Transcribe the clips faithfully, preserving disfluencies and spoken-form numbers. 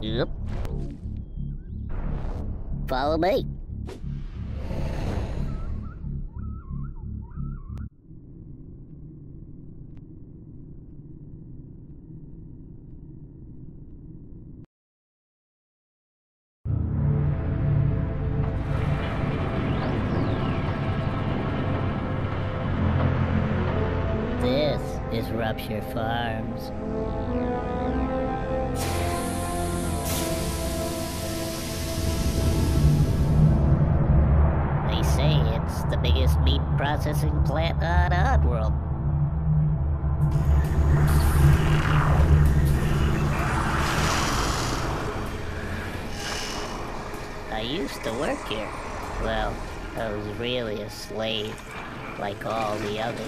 Yep. Follow me. This is Rupture Farms. They say it's the biggest meat processing plant on Oddworld. I used to work here. Well, I was really a slave, like all the others.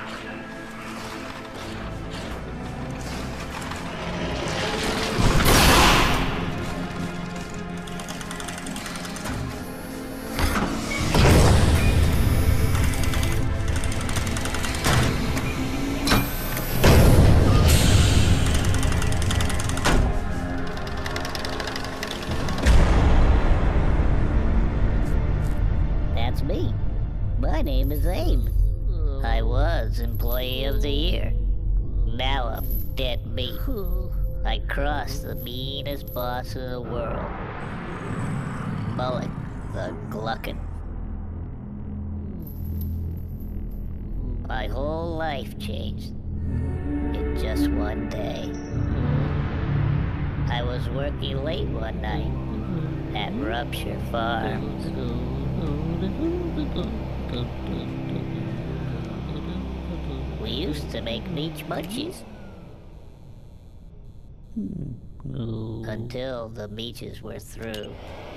That's me. My name is Abe. I was Employee of the Year. Now I'm dead meat. I crossed the meanest boss in the world. Mullet the Gluckin. My whole life changed in just one day. I was working late one night at Rupture Farms. We used to make Meech Munchies. Until the Meeches were through.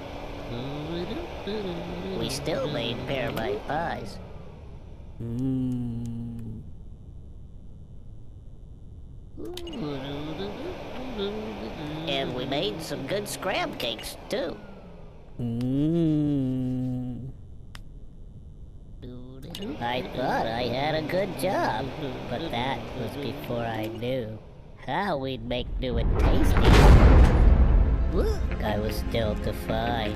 We still made Paramite pies. And we made some good scram cakes, too. I thought I had a good job, but that was before I knew how we'd make new and tasty. I was still to find.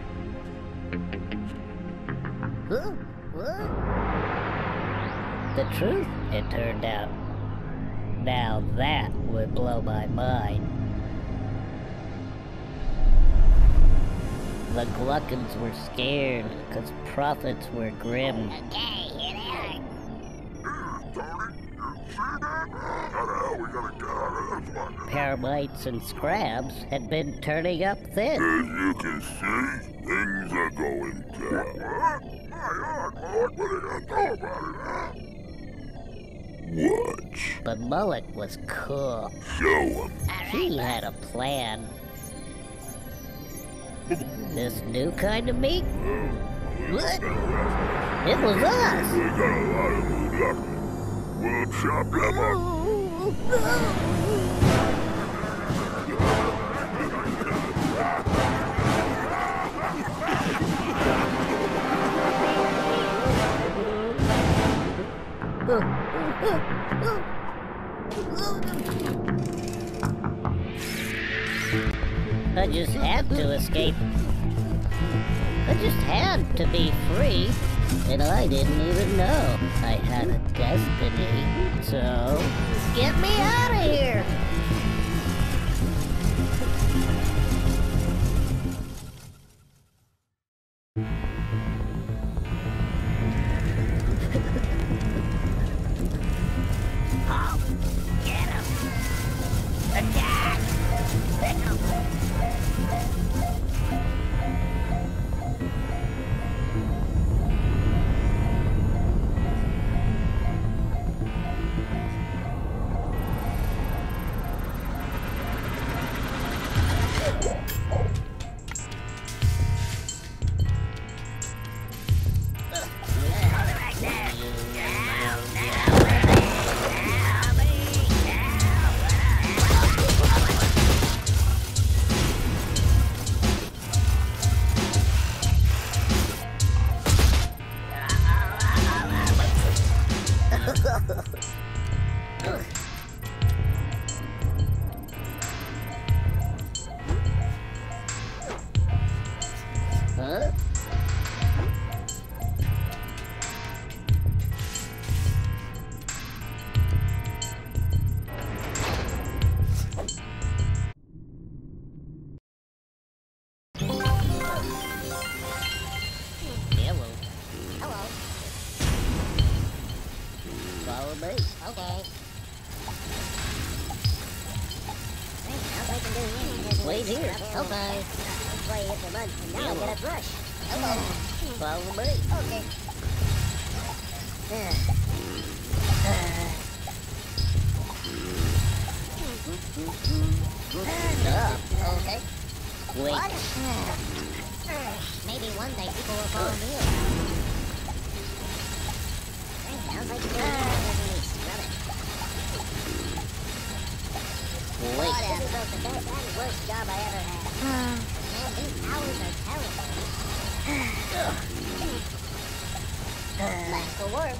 The truth, it turned out. Now that would blow my mind. The Gluckins were scared, because profits were grim. Okay, it is. Paramites and scrabs had been turning up thin. As you can see, things are going down. Watch. But Mullet was cool. Show him. He had a plan. This new kind of meat? What? It was us! We got a lot of luck. We'll chop them up. I just had to escape. I just had to be free, and I didn't even know I had a destiny. So, get me out of here! Oh, get him! Attack! Pick him! Wait here. Okay. This way you hit the mud, and now I get a brush. Hello. Follow me. Okay. Stop. Okay. Wait. What? Maybe one day people will follow me around. Hey, sounds like you're doing it. Scrub it. Wait. This is both the best and worst job I ever had. Man, these hours are terrible. Back to work.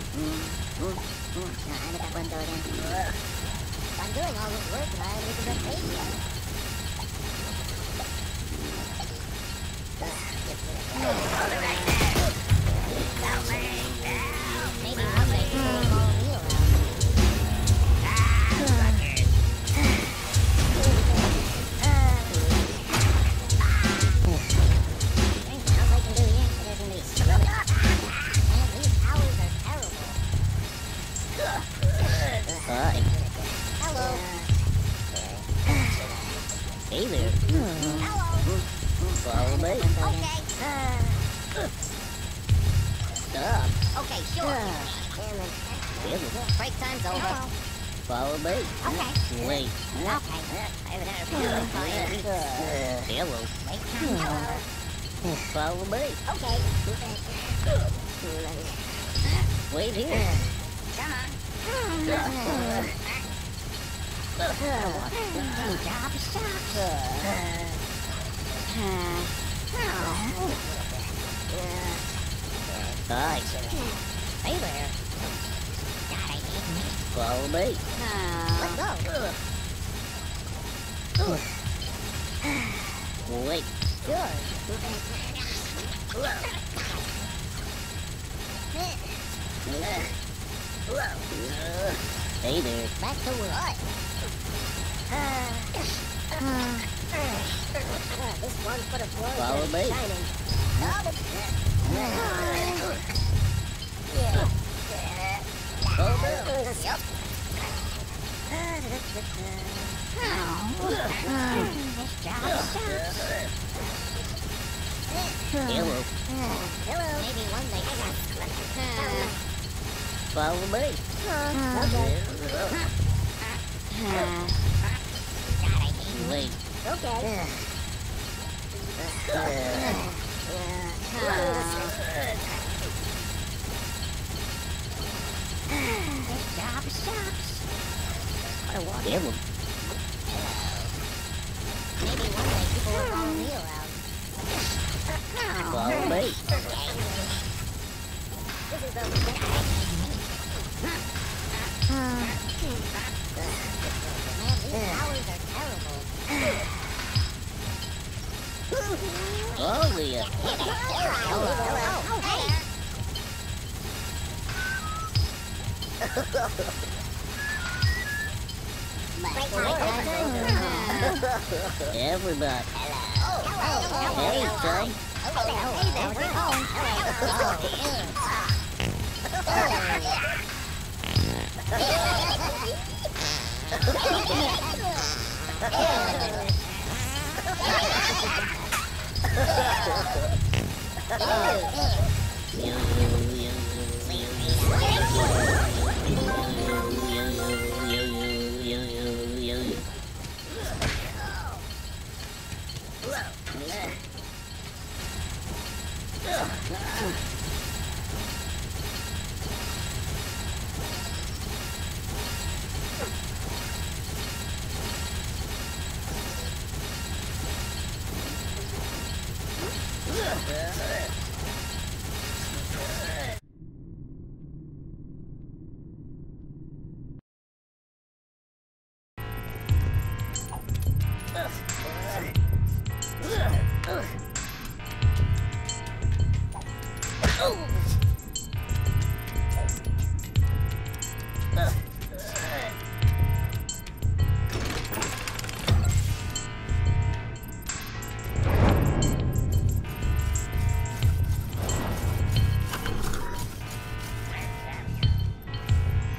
Nah, I hit that window again. If I'm doing all this work, I haven't even been paid yet. Maybe one day people will follow me around. Anything else I can do here? I guess I need to scrub it. Man, these hours are terrible. Hi. Hello. Hey there. Hello. Follow me. Okay. Stop. Okay, sure. Damn it. Devil. Break time's over. Follow me. Okay. Wait. Okay. I haven't had a feeling fire in weeks. Hello. Break time. Hello. Follow me. Okay. Wait here. Come on. Job sucks. Hi. Hey there. God, I hate me. Follow me. Let's go. Wait. Hey there. Back to work. This one foot of floor Follow is me. shining. Yep. This job sucks. Hello. Hello. Maybe one day. Follow me. Okay. God, I hate you. Wait. Okay. This job sucks. What a walk. Devil. Maybe one day people will follow me around. Follow me. Okay. This is the Man, these hours are terrible. Oh, Leah. Hello. Hello. Hey. Everybody. Hello. Hey, son. Hey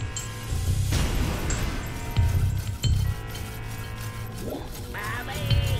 Mommy!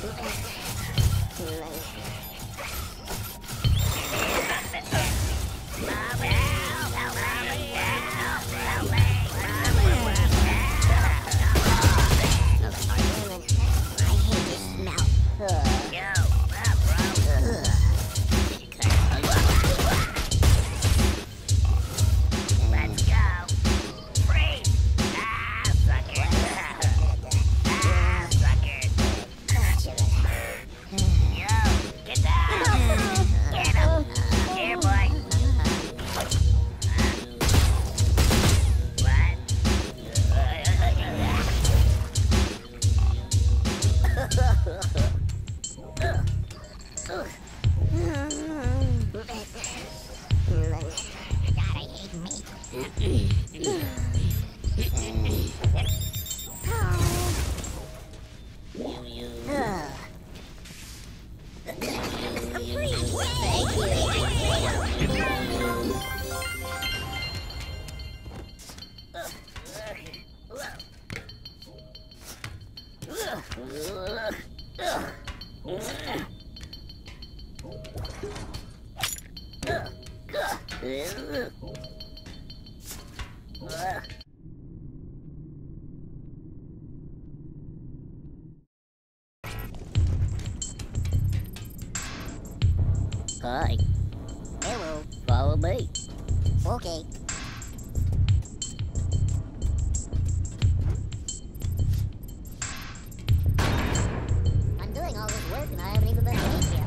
Hi. Hello. Follow me. Okay. I'm doing all this work and I haven't even been paid yet.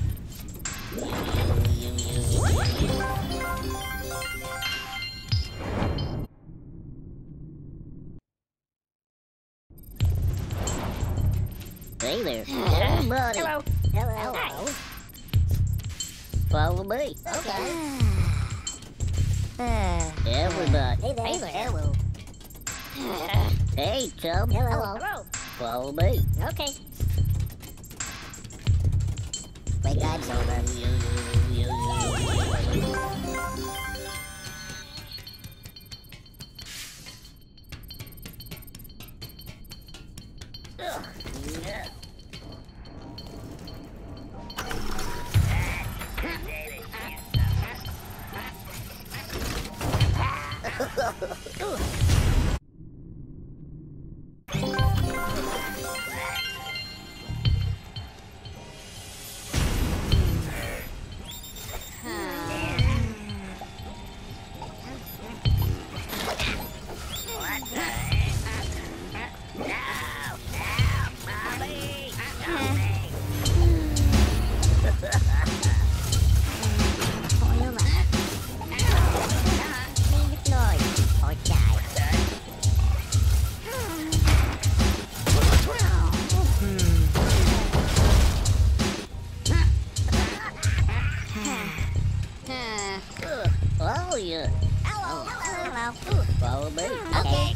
Hey there, everybody. Hello. Hello. Hello. Follow me. Okay. Everybody. Hey there. Hey there. Hello. Hey, chum. Hello. Hello. Follow me. Okay. Wait, God's over. Follow you. Hello. Hello. Hello. Follow me. Okay.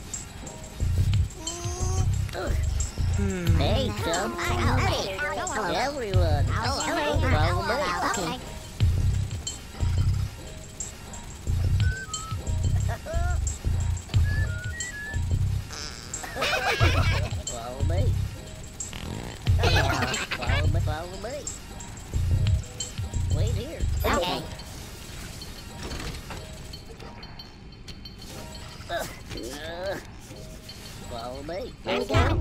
Hey, chum. Hey. Hello. Everyone. Hello. Follow me. Okay. Follow me. Follow me. Follow me. Wait here. Okay. Uh, follow me. Here we go.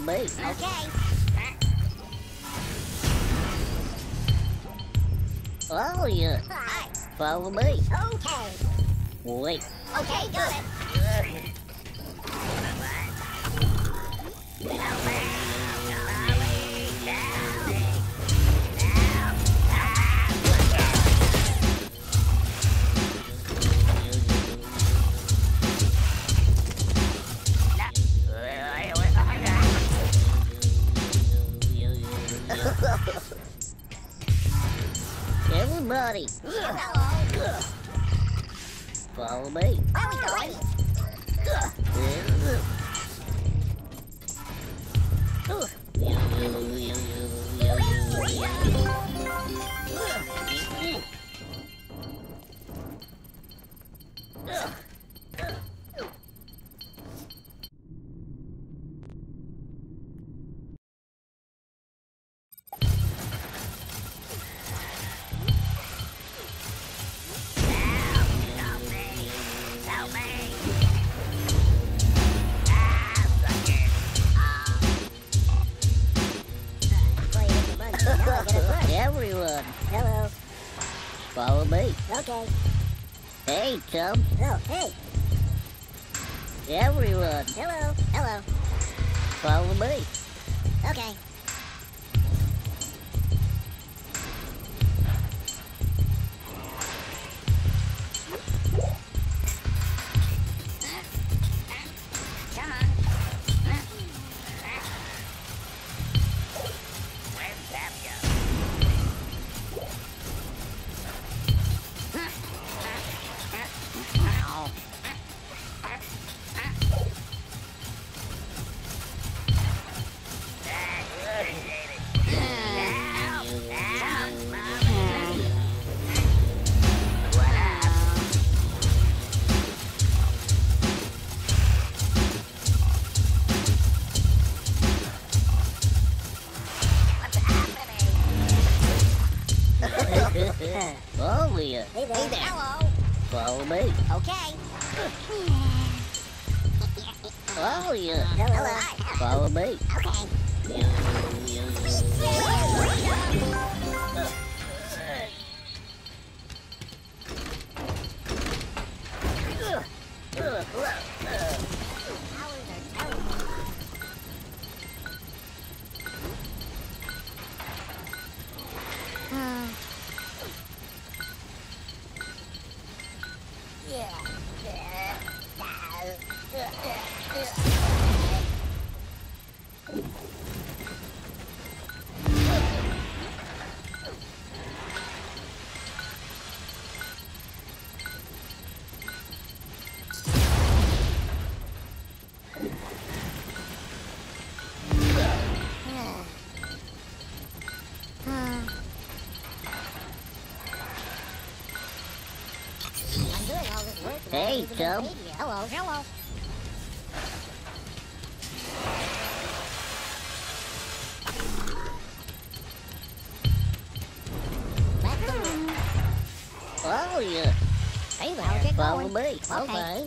Follow me. Okay. Oh, yeah. Hi. Follow me. Okay. Wait. Okay, got it. Everybody, Hello. follow me. Where are we going? Everyone, Hello. follow me. Okay. Hey, chum. Oh, hey. Everyone, Hello. Hello. follow me. Okay. Come on. Where's that go? Oh, yeah. Hey there. Hey there. Hello. Follow me. Okay. Oh, yeah. Hello. Follow me. Okay. Hours are terrible. I'm doing all this work. and I Hey, don't even get chum. paid yet. Hello. Hello. Back to work. Oh, yeah. Hey there. Get Follow going. me. Okay.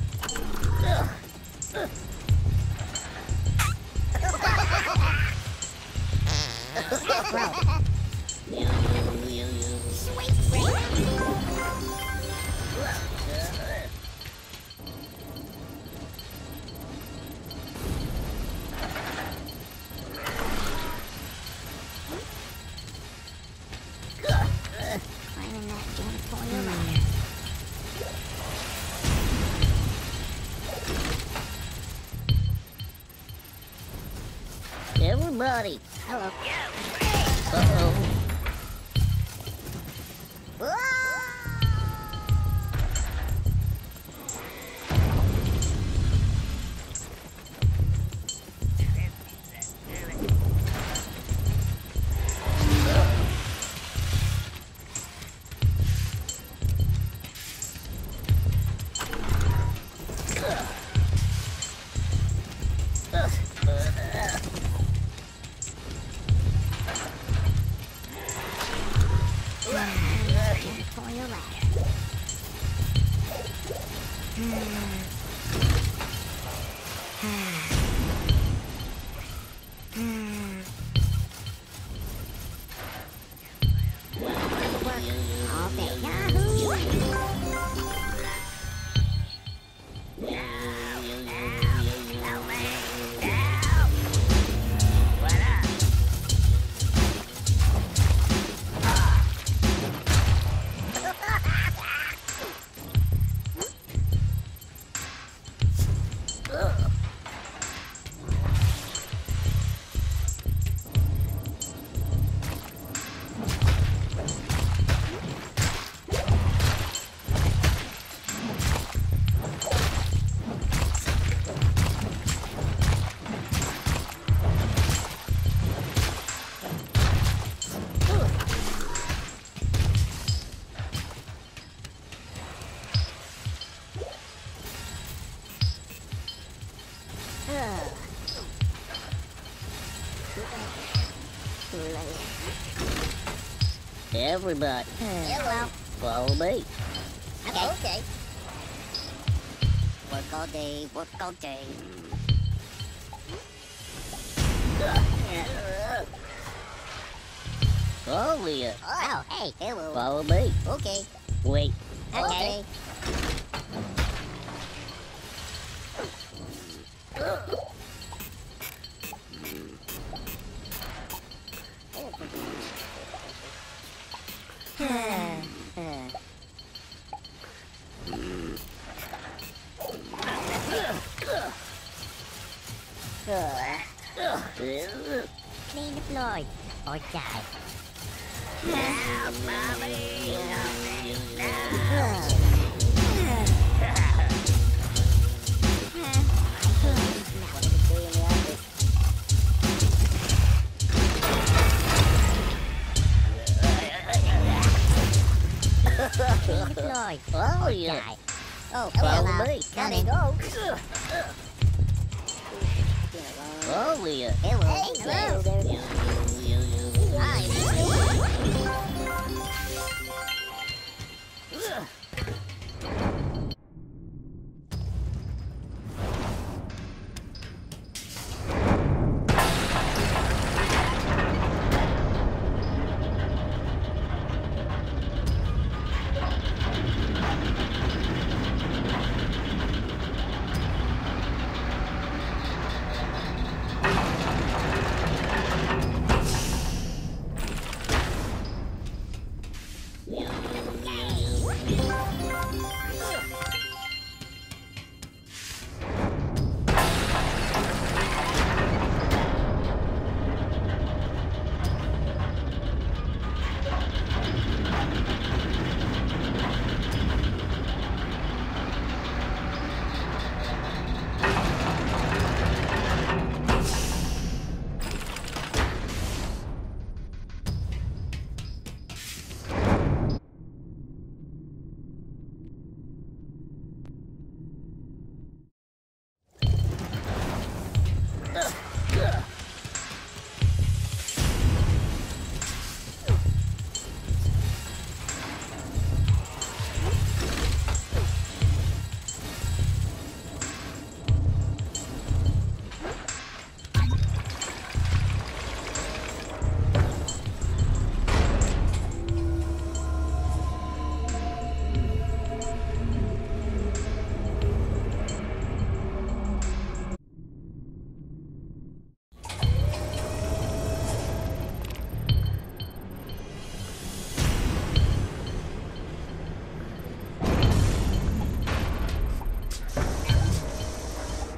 Sweet brain. Finding that janitorial ladder. Everybody. Hello. Uh-oh. Everybody, Yeah, well. follow me. Okay. Okay. Work all day, work all day. Oh, Leah, Oh, hey, hello. follow me. Okay. Wait, Okay. Clean the floor or die. Clean the floor oh, or yeah. die. Oh, Follow hello. me. Coming. Go. Oh, Leah. Hello. Hello. You, you, you. Hi.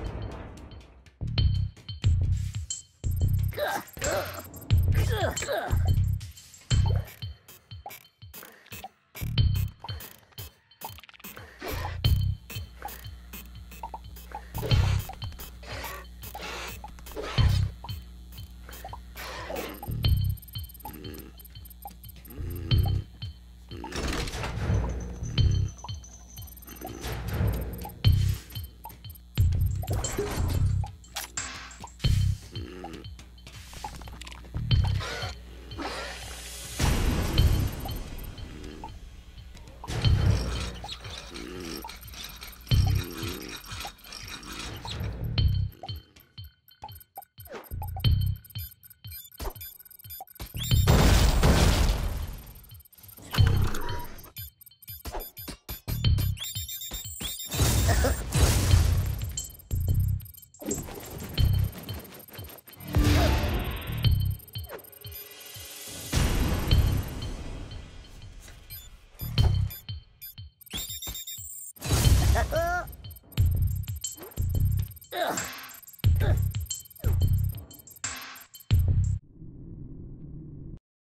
Ugh.